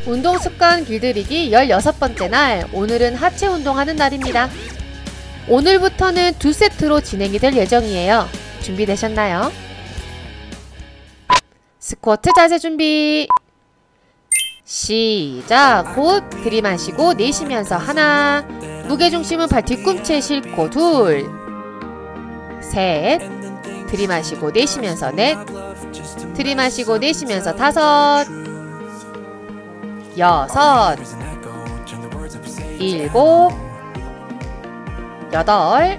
운동습관 길들이기 16번째 날, 오늘은 하체 운동하는 날입니다. 오늘부터는 2세트로 진행이 될 예정이에요. 준비되셨나요? 스쿼트 자세 준비! 시작! 곧 들이마시고 내쉬면서 하나, 무게중심은 발 뒤꿈치에 싣고 둘, 셋, 들이마시고 내쉬면서 넷, 들이마시고 내쉬면서 다섯, 여섯, 일곱, 여덟,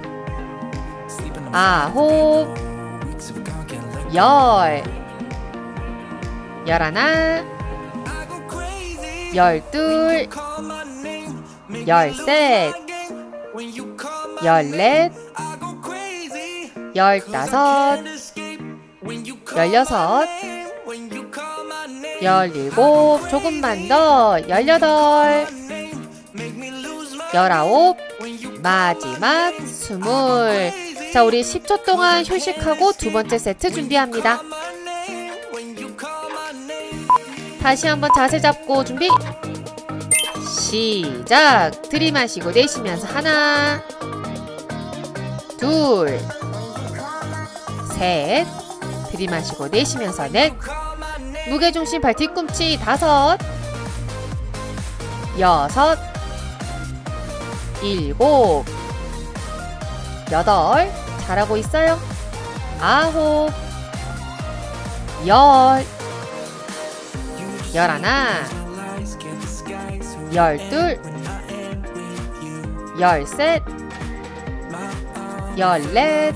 아홉, 열, 열하나, 열둘, 열셋, 열넷, 열다섯, 열여섯, 열일곱, 조금만 더, 열여덟, 열아홉, 마지막 20. 자, 우리 10초 동안 휴식하고 두 번째 세트 준비합니다. 다시 한번 자세 잡고 준비! 시작! 들이마시고 내쉬면서 하나, 둘, 셋, 들이마시고 내쉬면서 넷, 무게중심 발 뒤꿈치 다섯, 여섯, 일곱, 여덟, 잘하고 있어요. 아홉, 열, 열하나, 열둘, 열셋, 열넷,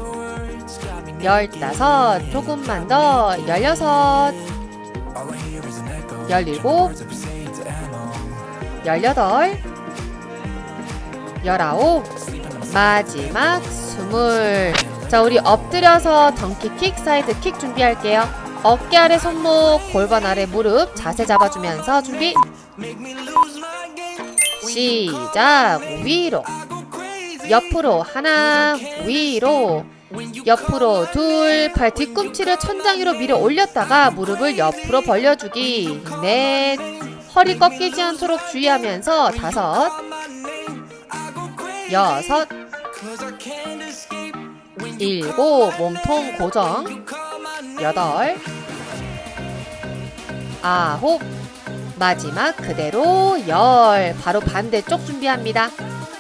열다섯, 조금만 더, 열여섯, 열일곱, 열여덟, 열아홉, 마지막 20. 자, 우리 엎드려서 덩키킥, 사이드킥 준비할게요. 어깨 아래 손목, 골반 아래 무릎, 자세 잡아주면서 준비! 시작! 위로, 옆으로 하나, 위로, 옆으로 둘, 발 뒤꿈치를 천장 위로 밀어 올렸다가 무릎을 옆으로 벌려주기. 넷, 허리 꺾이지 않도록 주의하면서 다섯, 여섯, 일곱, 몸통 고정, 여덟, 아홉, 마지막 그대로 열. 바로 반대쪽 준비합니다.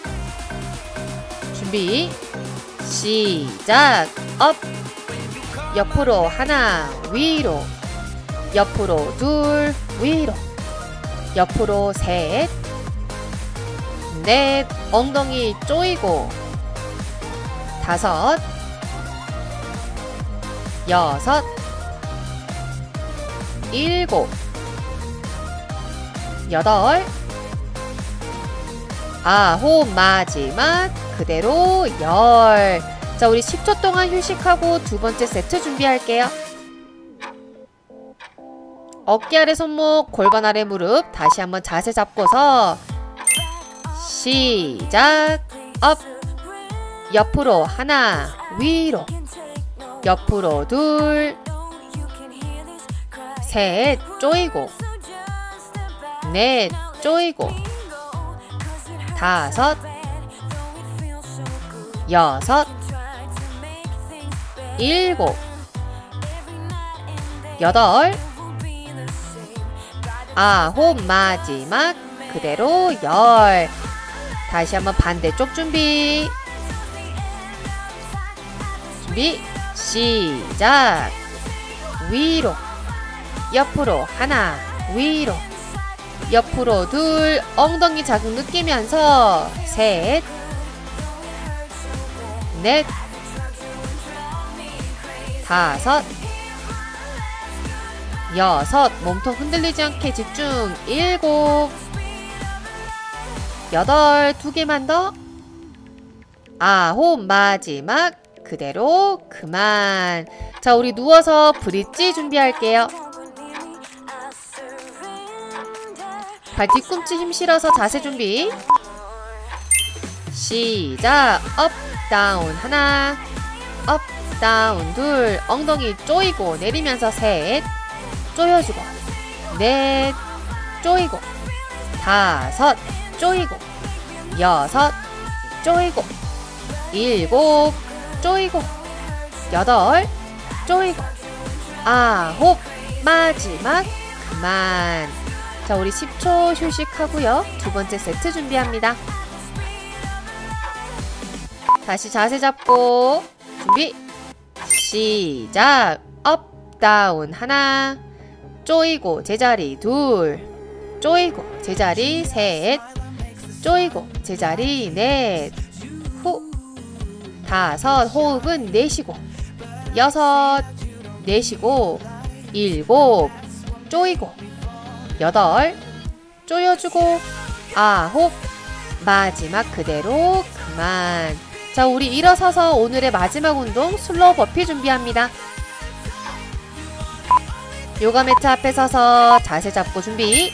준비 시작! 업, 옆으로 하나, 위로, 옆으로 둘, 위로, 옆으로 셋, 넷, 엉덩이 조이고, 다섯, 여섯, 일곱, 여덟, 아홉, 마지막 그대로 열. 자, 우리 10초 동안 휴식하고 두 번째 세트 준비할게요. 어깨 아래 손목, 골반 아래 무릎, 다시 한번 자세 잡고서 시작! 업, 옆으로 하나, 위로, 옆으로 둘, 셋, 조이고, 넷, 조이고, 다섯, 여섯, 일곱, 여덟, 아홉, 마지막 그대로 열. 다시 한번 반대쪽 준비. 준비 시작! 위로, 옆으로 하나, 위로, 옆으로 둘, 엉덩이 자극 느끼면서 셋, 넷, 다섯, 여섯, 몸통 흔들리지 않게 집중, 일곱, 여덟, 두 개만 더, 아홉, 마지막 그대로 그만. 자, 우리 누워서 브릿지 준비할게요. 발 뒤꿈치 힘 실어서 자세 준비. 시작! 업, 다운 하나, 업, 다운 둘, 엉덩이 조이고 내리면서 셋, 조여주고 넷, 쪼이고, 다섯, 쪼이고, 여섯, 쪼이고, 일곱, 쪼이고, 여덟, 쪼이고, 아홉, 마지막 그만. 자, 우리 10초 휴식하고요. 두 번째 세트 준비합니다. 다시 자세 잡고 준비 시작. 업 다운 하나, 쪼이고 제자리 둘, 쪼이고 제자리 셋, 쪼이고 제자리 넷, 후 다섯, 호흡은 내쉬고, 여섯 내쉬고, 일곱 쪼이고, 여덟 쪼여주고, 아홉 마지막 그대로 그만. 자, 우리 일어서서 오늘의 마지막 운동 슬로우 버피 준비합니다. 요가 매트 앞에 서서 자세 잡고 준비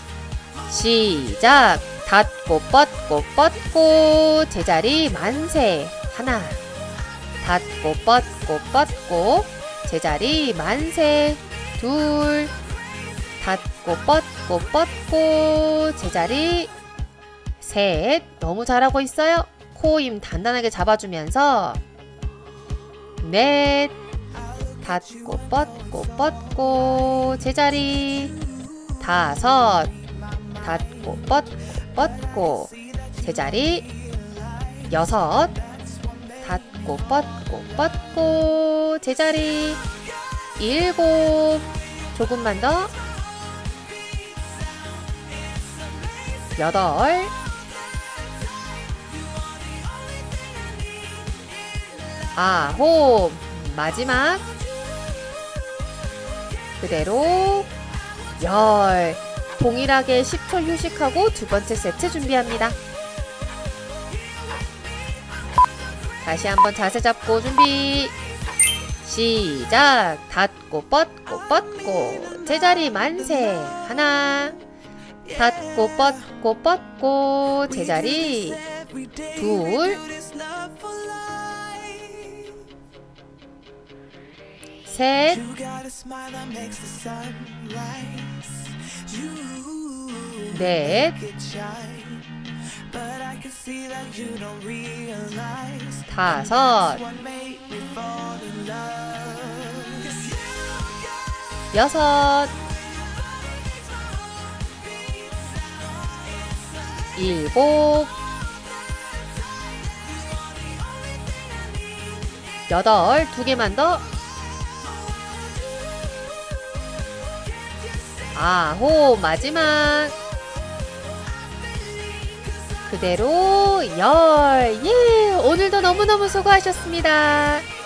시작. 닫고 뻗고 뻗고 제자리 만세 하나, 닫고 뻗고 뻗고 제자리 만세 둘, 닫고 뻗고 뻗고 제자리 셋. 너무 잘하고 있어요. 코 힘 단단하게 잡아주면서 넷, 닫고 뻗고 뻗고 제자리 다섯, 닫고 뻗고 뻗고 제자리 여섯, 닫고 뻗고 뻗고 제자리 일곱, 조금만 더, 여덟, 아홉, 마지막 그대로 열. 동일하게 10초 휴식하고 두 번째 세트 준비합니다. 다시 한번 자세 잡고 준비 시작. 닫고 뻗고 뻗고 제자리 만세 하나, 닫고 뻗고 뻗고 제자리 둘, 셋, 넷, 다섯, 여섯, 일곱, 여덟, 두 개만 더, 아홉, 마지막 그대로 열. 예, 오늘도 너무너무 수고하셨습니다.